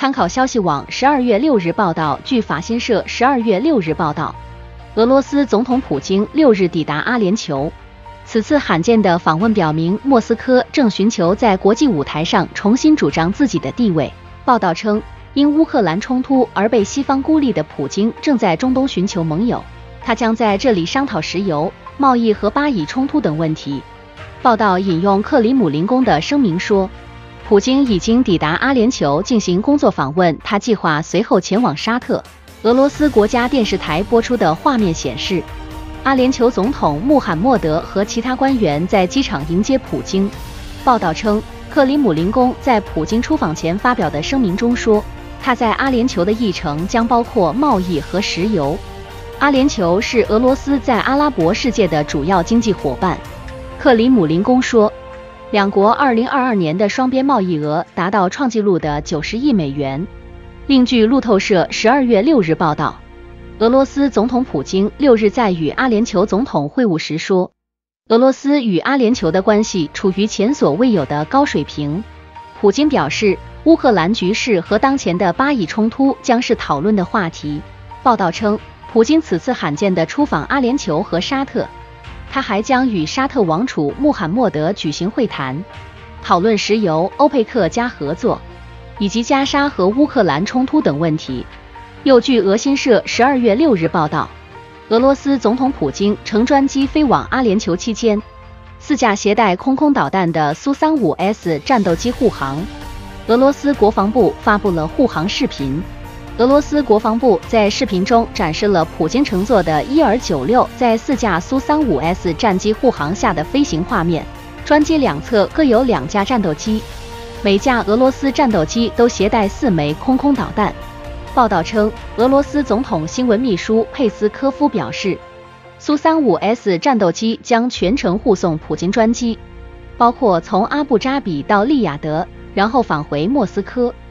参考消息网12月6日报道，据法新社12月6日报道，俄罗斯总统普京6日抵达阿联酋。此次罕见的访问表明，莫斯科正寻求在国际舞台上重新主张自己的地位。报道称，因乌克兰冲突而被西方孤立的普京正在中东寻求盟友，他将在这里商讨石油、贸易和巴以冲突等问题。报道引用克里姆林宫的声明说，普京已经抵达阿联酋进行工作访问，他计划随后前往沙特。俄罗斯国家电视台播出的画面显示，阿联酋总统穆罕默德和其他官员在机场迎接普京。报道称，克里姆林宫在普京出访前发表的声明中说，他在阿联酋的议程将包括贸易和石油。阿联酋是俄罗斯在阿拉伯世界的主要经济伙伴。克里姆林宫说，两国2022年的双边贸易额达到创纪录的90亿美元。另据路透社12月6日报道，俄罗斯总统普京6日在与阿联酋总统会晤时说，俄罗斯与阿联酋的关系处于前所未有的高水平。普京表示，乌克兰局势和当前的巴以冲突将是讨论的话题。报道称，普京此次罕见地出访阿联酋和沙特，他还将与沙特王储穆罕默德举行会谈，讨论石油、欧佩克加合作，以及加沙和乌克兰冲突等问题。又据俄新社12月6日报道，俄罗斯总统普京乘专机飞往阿联酋期间，4架携带空导弹的苏35S 战斗机护航。俄罗斯国防部发布了护航视频。俄罗斯国防部在视频中展示了普京乘坐的伊尔96在4架苏35S 战机护航下的飞行画面。专机两侧各有2架战斗机，每架俄罗斯战斗机都携带4枚空导弹。报道称，俄罗斯总统新闻秘书佩斯科夫表示，苏35S 战斗机将全程护送普京专机，包括从阿布扎比到利雅得，然后返回莫斯科。